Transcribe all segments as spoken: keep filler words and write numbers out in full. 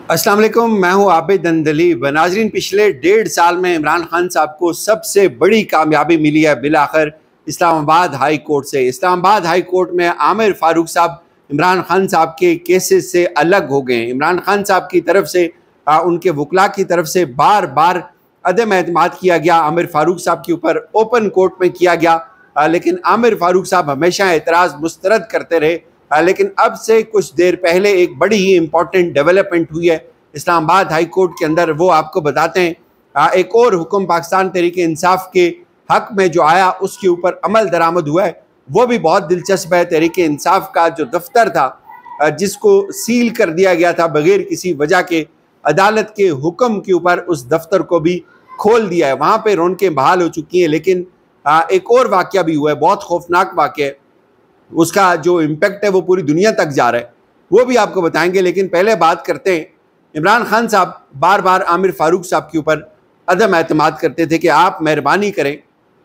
अस्सलाम वालेकुम, मैं हूं आबिद अंदलीब। नाजरीन, पिछले डेढ़ साल में इमरान खान साहब को सबसे बड़ी कामयाबी मिली है बिलाखिर इस्लामाबाद हाई कोर्ट से। इस्लामाबाद हाई कोर्ट में आमिर फारूक साहब इमरान खान साहब के केसेस से अलग हो गए। इमरान खान साहब की तरफ से आ, उनके वकला की तरफ से बार बार अदम एतमाद किया गया आमिर फारूक साहब के ऊपर, ओपन कोर्ट में किया गया, आ, लेकिन आमिर फारूक साहब हमेशा एतराज़ मुस्तरद करते रहे। लेकिन अब से कुछ देर पहले एक बड़ी ही इम्पॉर्टेंट डेवलपमेंट हुई है इस्लामाबाद हाई कोर्ट के अंदर, वो आपको बताते हैं। एक और हुक्म पाकिस्तान तहरीक इंसाफ के हक में जो आया उसके ऊपर अमल दरामद हुआ है, वो भी बहुत दिलचस्प है। तहरीक इंसाफ का जो दफ्तर था जिसको सील कर दिया गया था बगैर किसी वजह के, अदालत के हुक्म के ऊपर उस दफ्तर को भी खोल दिया है। वहाँ पर रौनकें बहाल हो चुकी हैं। लेकिन एक और वाक़या भी हुआ है, बहुत खौफनाक वाक़या है। उसका जो इम्पेक्ट है वो पूरी दुनिया तक जा रहा है, वो भी आपको बताएंगे। लेकिन पहले बात करते हैं, इमरान खान साहब बार बार आमिर फारूक साहब के ऊपर अदम एतमाद करते थे कि आप मेहरबानी करें,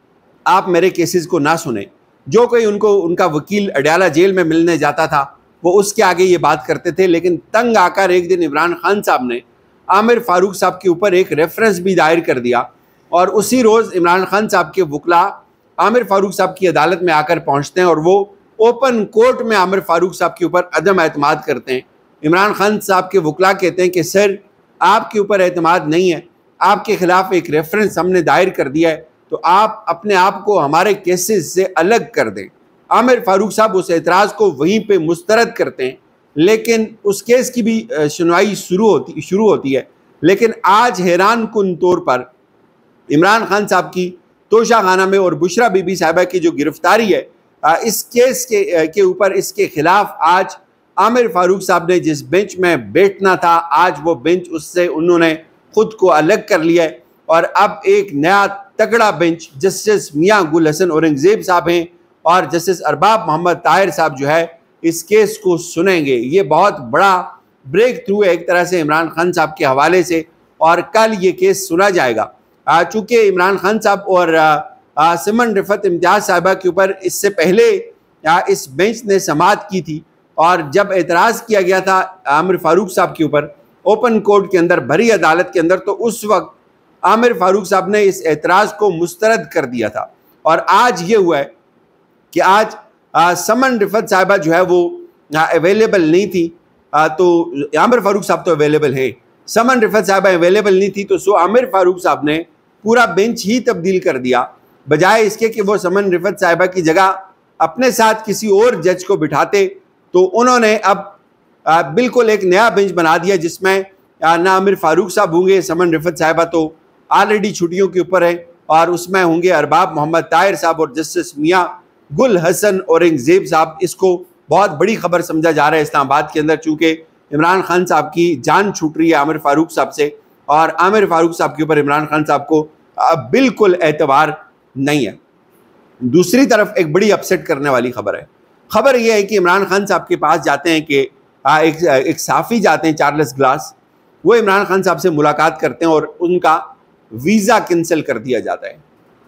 आप मेरे केसेस को ना सुने। जो कोई उनको उनका वकील अडयाला जेल में मिलने जाता था वो उसके आगे ये बात करते थे। लेकिन तंग आकर एक दिन इमरान खान साहब ने आमिर फारूक साहब के ऊपर एक रेफरेंस भी दायर कर दिया, और उसी रोज़ इमरान खान साहब के वकला आमिर फारूक साहब की अदालत में आकर पहुँचते हैं और वो ओपन कोर्ट में आमिर फारूक साहब के ऊपर अदम एतमाद करते हैं। इमरान खान साहब के वकला कहते हैं कि सर, आपके ऊपर एतमाद नहीं है, आपके ख़िलाफ़ एक रेफरेंस हमने दायर कर दिया है, तो आप अपने आप को हमारे केसेस से अलग कर दें। आमिर फारूक साहब उस एतराज़ को वहीं पे मुस्तरद करते हैं, लेकिन उस केस की भी सुनवाई शुरू होती शुरू होती है। लेकिन आज हैरान कुन तौर पर इमरान खान साहब की तोशा खाना में और बुशरा बीबी साहिबा की जो गिरफ्तारी है, इस केस के के ऊपर इसके ख़िलाफ़ आज आमिर फारूक साहब ने जिस बेंच में बैठना था, आज वो बेंच उससे उन्होंने ख़ुद को अलग कर लिया है। और अब एक नया तगड़ा बेंच जस्टिस मियां गुल हसन औरंगज़ेब साहब हैं और जस्टिस अरबाब मोहम्मद ताहिर साहब जो है इस केस को सुनेंगे। ये बहुत बड़ा ब्रेक थ्रू है एक तरह से इमरान खान साहब के हवाले से, और कल ये केस सुना जाएगा। चूँकि इमरान खान साहब और आ, सिमन रिफत इम्तियाज़ साहिबा के ऊपर इससे पहले आ, इस बेंच ने समाअत की थी, और जब एतराज़ किया गया था आमिर फारूक साहब के ऊपर ओपन कोर्ट के अंदर, भरी अदालत के अंदर, तो उस वक्त आमिर फारूक साहब ने इस एतराज़ को मुस्तरद कर दिया था। और आज ये हुआ है कि आज आ, समन रिफत साहिबा जो है वो अवेलेबल नहीं थी, आ, तो आमिर फारूक साहब तो अवेलेबल है, समन रिफत साहिबा अवेलेबल नहीं थी, तो सो आमिर फारूक साहब ने पूरा बेंच ही तब्दील कर दिया। बजाय इसके कि वो समन रिफत साहिबा की जगह अपने साथ किसी और जज को बिठाते, तो उन्होंने अब आ, बिल्कुल एक नया बेंच बना दिया जिसमें ना आमिर फारूक साहब होंगे, समन रिफत साहिबा तो ऑलरेडी छुट्टियों के ऊपर है, और उसमें होंगे अरबाब मोहम्मद ताहिर साहब और जस्टिस मियां गुल हसन औरंगज़ेब साहब। इसको बहुत बड़ी खबर समझा जा रहा है इस्लामाबाद के अंदर, चूँकि इमरान खान साहब की जान छूट रही है आमिर फारूक साहब से, और आमिर फारूक साहब के ऊपर इमरान खान साहब को बिल्कुल एतबार नहीं है। दूसरी तरफ एक बड़ी अपसेट करने वाली खबर है। खबर यह है कि इमरान खान साहब के पास जाते हैं कि एक एक साफ़ी जाते हैं चार्ल्स ग्लास, वो इमरान खान साहब से मुलाकात करते हैं और उनका वीज़ा कैंसिल कर दिया जाता है।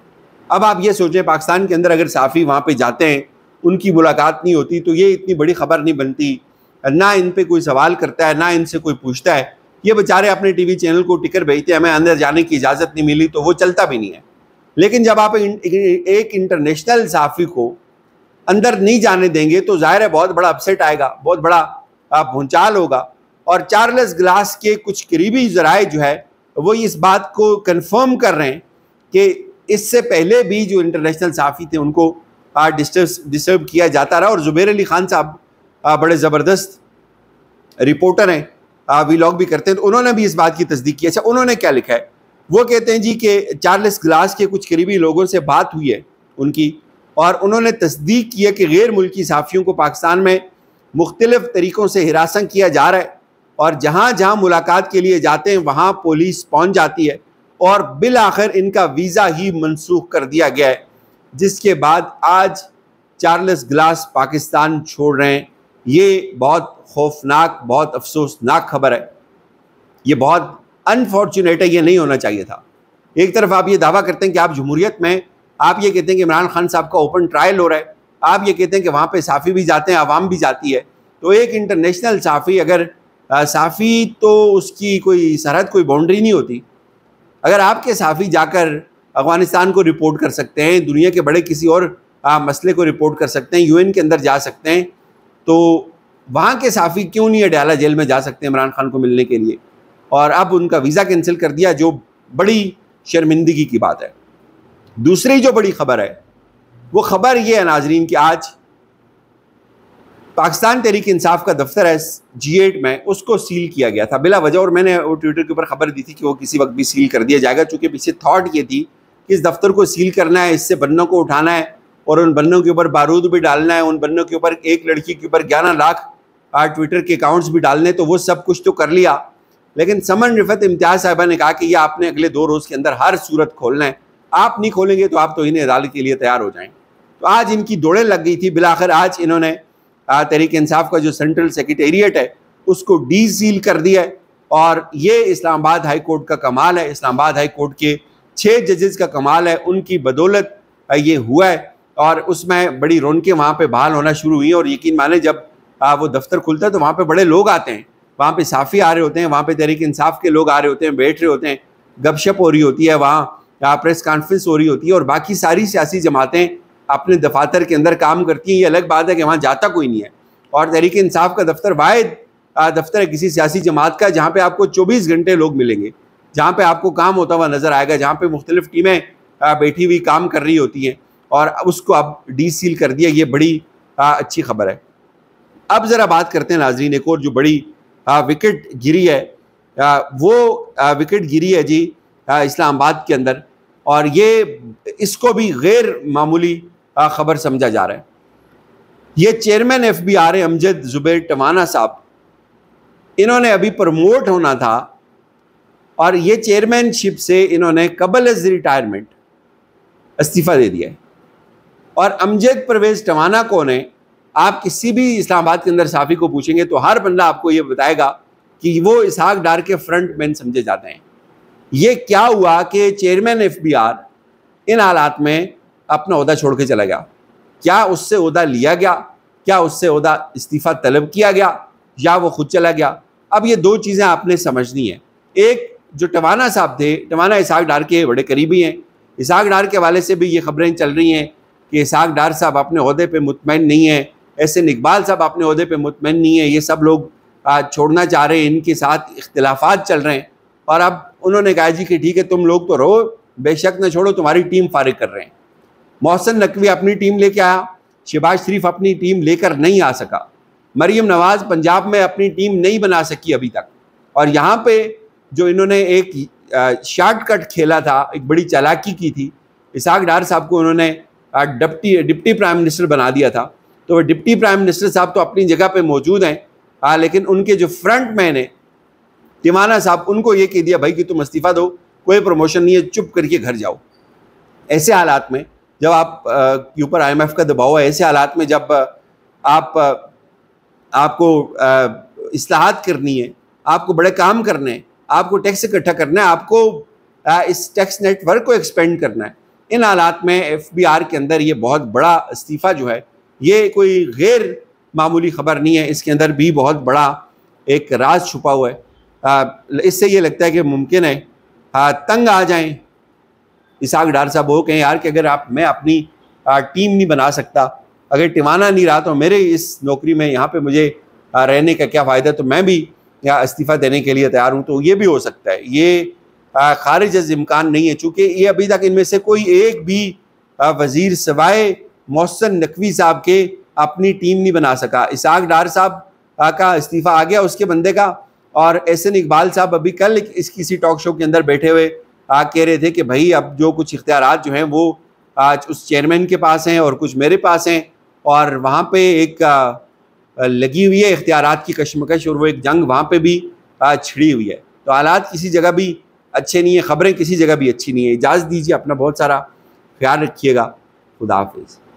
अब आप ये सोचें, पाकिस्तान के अंदर अगर साफ़ी वहाँ पे जाते हैं, उनकी मुलाकात नहीं होती, तो ये इतनी बड़ी खबर नहीं बनती, ना इन पर कोई सवाल करता है, ना इनसे कोई पूछता है। ये बेचारे अपने टी वी चैनल को टिकर भेजते हैं, हमें अंदर जाने की इजाज़त नहीं मिली, तो वो चलता भी नहीं है। लेकिन जब आप एक इंटरनेशनल साफ़ी को अंदर नहीं जाने देंगे तो ज़ाहिर है बहुत बड़ा अपसेट आएगा, बहुत बड़ा भूचाल होगा। और चार्ल्स ग्लास के कुछ करीबी ज़राए जो है वो इस बात को कंफर्म कर रहे हैं कि इससे पहले भी जो इंटरनेशनल साफ़ी थे उनको डिस्टर्ब डिस्टर्ब किया जाता रहा। और ज़ुबैर अली खान साहब बड़े ज़बरदस्त रिपोर्टर हैं, व्लॉग भी करते हैं, तो उन्होंने भी इस बात की तस्दीक की। अच्छा, उन्होंने क्या लिखा है? वो कहते हैं जी कि चार्ल्स ग्लास के कुछ करीबी लोगों से बात हुई है उनकी, और उन्होंने तस्दीक की है कि गैर मुल्की साफ़ियों को पाकिस्तान में मुख्तलिफ़ तरीक़ों से हिरासत किया जा रहा है, और जहाँ जहाँ मुलाकात के लिए जाते हैं वहाँ पुलिस पहुँच जाती है, और बिल आखिर इनका वीज़ा ही मनसूख कर दिया गया है, जिसके बाद आज चार्ल्स ग्लास पाकिस्तान छोड़ रहे हैं। ये बहुत खौफनाक, बहुत अफसोसनाक खबर है, ये बहुत अनफॉर्चुनेट है, ये नहीं होना चाहिए था। एक तरफ आप ये दावा करते हैं कि आप जमहूरियत में, आप ये कहते हैं कि इमरान खान साहब का ओपन ट्रायल हो रहा है, आप ये कहते हैं कि वहाँ पे साफ़ी भी जाते हैं, आवाम भी जाती है, तो एक इंटरनेशनल साफ़ी अगर صحافی تو اس کی کوئی سرحد کوئی باؤنڈری نہیں ہوتی. اگر آپ کے صحافی جا کر افغانستان کو رپورٹ کر سکتے ہیں, دنیا کے بڑے کسی اور مسئلے کو رپورٹ کر سکتے ہیں, یو این کے اندر جا سکتے ہیں, تو وہاں کے صحافی کیوں نہیں اڈیالہ جیل میں جا سکتے عمران خان کو ملنے کے لیے؟ اور اب ان کا ویزا کینسل کر دیا, جو بڑی شرمندگی کی بات ہے. دوسری جو بڑی خبر ہے وہ خبر یہ ہے ناظرین کہ آج پاکستان تحریک انصاف کا دفتر ہے جی ایٹ میں, اس کو سیل کیا گیا تھا بلا وجہ, اور میں نے وہ ٹویٹر کے اوپر خبر دی تھی کہ وہ کسی وقت بھی سیل کر دیا جائے گا, چونکہ پیچھے تھاٹ یہ تھی کہ اس دفتر کو سیل کرنا ہے, اس سے بنوں کو اٹھانا ہے اور ان بنوں کے اوپر بارود بھی ڈالنا ہے, ان بنوں کے اوپر ایک لڑکی کے اوپر گیارہ لاکھ ٹویٹر کے اکاؤنٹس بھی ڈالنے, تو وہ سب کچھ تو کر لیا. لیکن سمن رفعت امتیاز صاحبہ نے کہا کہ یہ آپ نے اگلے دو روز کے اندر ہر صورت کھولنا ہے, آپ نہیں کھولیں گے تو آپ تو انہیں عدالت کے لیے تیار ہو جائیں. تو آج ان کی دوڑیں لگ گئی تھی, بالآخر آج انہوں نے تحریک انصاف کا جو سینٹرل سیکریٹریٹ ہے اس کو ڈی سیل کر دیا ہے. اور یہ اسلام آباد ہائی کورٹ کا کمال ہے, اسلام آباد ہائی کورٹ کے چھ ججز کا کمال ہے, ان کی بدولت یہ ہوا ہے. اور اس میں بڑی رونقیں وہاں پہ بحال ہونا شروع ہوئی, اور یقین مانیں جب وہ دفتر کھلتا ہے تو وہاں پہ بڑے لوگ آتے ہیں, وہاں پہ صحافی آ رہے ہوتے ہیں, وہاں پہ تحریک انصاف کے لوگ آ رہے ہوتے ہیں, بیٹھ رہے ہوتے ہیں, گپ شپ ہو رہی ہوتی ہے, وہاں پریس کانفرنس ہو رہی ہوتی ہے, اور باقی ساری سیاسی جماعتیں اپنے دفاتر کے اندر کام کرتی ہیں. یہ الگ بات ہے کہ وہاں جاتا کوئی نہیں ہے, اور تحریک انصاف کا دفتر واحد دفتر ہے کسی سیاسی جماعت کا جہاں پہ آپ کو چوبیس گھنٹے لوگ ملیں گے, جہاں پہ آپ کو کام ہوتا ہوا نظر آئے گا, جہاں پہ مختلف ٹیمیں بیٹھی ہوئی کام کر رہی ہوتی ہیں, اور اس کو اب ڈی سیل کر دیا. یہ بڑی اچھی خبر ہے. اب ذرا بات کرتے ہیں ناظرین, ایک اور جو بڑی وکٹ گری ہے وہ وکٹ گری ہے جی اسلام آباد کے اندر, اور یہ اس کو بھی غیر معمولی خبر سمجھا جا رہا ہے. یہ chairman F B R Amjad Zubair Tiwana صاحب, انہوں نے ابھی پروموٹ ہونا تھا, اور یہ چیئرمین شپ سے انہوں نے قبل از ریٹائرمنٹ استعفیٰ دے دیا ہے. اور امجد پرویز ٹوانا کون ہے؟ آپ کسی بھی اسلام آباد کے اندر صحافی کو پوچھیں گے تو ہر بندہ آپ کو یہ بتائے گا کہ وہ اسحاق ڈار کے فرنٹ مین سمجھے جاتے ہیں. یہ کیا ہوا کہ چیئرمین ایف بی آر ان حالات میں اپنا عہدہ چھوڑ کے چلا گیا؟ کیا اس سے عہدہ لیا گیا؟ کیا اس سے عہدہ استعفیٰ طلب کیا گیا, یا وہ خود چلا گیا؟ اب یہ دو چیزیں آپ نے سمجھنی ہیں. ایک جو ٹوانا صاحب تھے, ٹوانا اسحاق ڈار کے بڑے قریبی ہیں, اسحاق ڈار کے حوالے سے بھی یہ خبریں چل رہی ہیں کہ اسحاق ڈار صاحب اپنے عہدے پہ مطمئن نہیں ہیں, احسن اقبال صاحب اپنے عہدے پہ مطمئن نہیں ہیں, یہ سب لوگ چھوڑنا چاہ رہے ہیں, ان کے ساتھ اختلافات چل رہے ہیں. اور اب انہوں نے کہا جی کہ ٹھیک ہے تم لوگ تو رہو, بے شک نہ چھوڑو, تمہاری ٹیم فارغ کر رہے ہیں. محسن نقوی اپنی ٹیم لے کے آیا, شہباز شریف اپنی ٹیم لے کر نہیں آ سکا, مریم نواز پنجاب میں اپنی ٹیم نہیں بنا سکی ابھی تک. اور یہاں پہ جو انہوں نے ایک شارٹ کٹ کھیلا تھا, ایک بڑی چالاکی کی تھی, اسحاق ڈار صاحب کو انہوں نے ڈپٹی ڈپٹی پرائم منسٹر بنا دیا تھا. تو وہ ڈپٹی پرائم منسٹر صاحب تو اپنی جگہ پہ موجود ہیں, لیکن ان کے جو فرنٹ مین ہیں ٹوانا صاحب, ان کو یہ کہہ دیا بھائی کہ تم استعفیٰ دو, کوئی پروموشن نہیں ہے, چپ کر کے گھر جاؤ. ایسے حالات میں جب آپ کے اوپر آئی ایم ایف کا دباؤ ہے, ایسے حالات میں جب آپ آپ کو اصلاحات کرنی ہے, آپ کو بڑے کام کرنے ہیں, آپ کو ٹیکس اکٹھا کرنا ہے, آپ کو اس ٹیکس نیٹ ورک کو ایکسپینڈ کرنا ہے, ان حالات میں ایف بی آر کے اندر یہ بہت بڑا استعفیٰ جو ہے یہ کوئی غیر معمولی خبر نہیں ہے, اس کے اندر بھی بہت بڑا ایک راز چھپا ہوا ہے. اس سے یہ لگتا ہے کہ ممکن ہے تنگ آ جائیں اسحاق ڈار صاحب, وہ کہیں یار کہ اگر آپ میں اپنی ٹیم نہیں بنا سکتا, اگر ٹوانا نہیں رہا تو میرے اس نوکری میں یہاں پہ مجھے رہنے کا کیا فائدہ, تو میں بھی یہاں استعفیٰ دینے کے لیے تیار ہوں. تو یہ بھی ہو سکتا ہے, یہ خارج از امکان نہیں ہے, چونکہ یہ ابھی تک ان میں سے کوئی ایک بھی وزیر سوائے محسن نقوی صاحب کے اپنی ٹیم نہیں بنا سکا. اسحاق ڈار صاحب کا استعفیٰ آ گیا اس کے بندے کا, اور احسن اقبال صاحب ابھی کل اس کسی ٹاک شو کے اندر بیٹھے ہوئے آ کہہ رہے تھے کہ بھائی اب جو کچھ اختیارات جو ہیں وہ آج اس چیئرمین کے پاس ہیں اور کچھ میرے پاس ہیں, اور وہاں پہ ایک لگی ہوئی ہے اختیارات کی کشمکش, اور وہ ایک جنگ وہاں پہ بھی چھڑی ہوئی ہے. تو حالات کسی جگہ بھی اچھے نہیں ہیں, خبریں کسی جگہ بھی اچھی نہیں ہیں. اجازت دیجیے, اپنا بہت سارا خیال رکھیے گا. خدا حافظ.